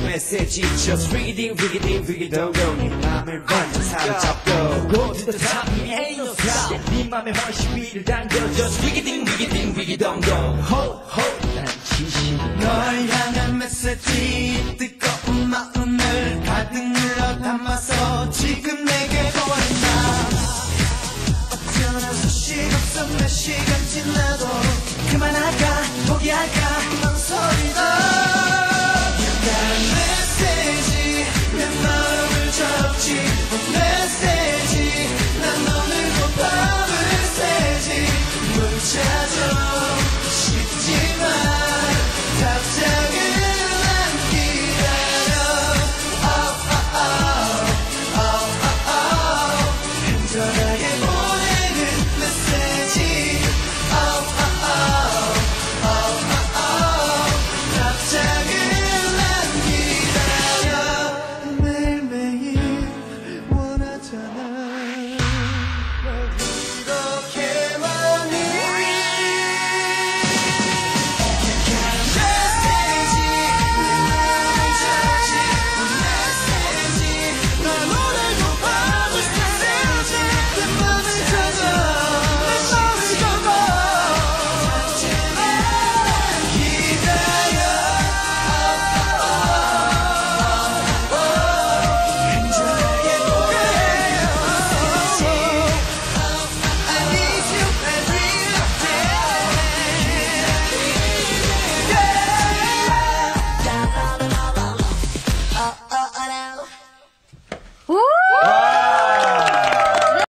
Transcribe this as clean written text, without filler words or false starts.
메시지 just reading don't 네 맘을 완전 사로잡고 Go to the top ain't no stop 네 맘에 훨씬 위를 당겨 just don't 난 진심 널 향한 메시지 뜨거운 마음을 가득 눌러 담아서 지금 내게 보았나 어쩌나 소식 없어 몇 시간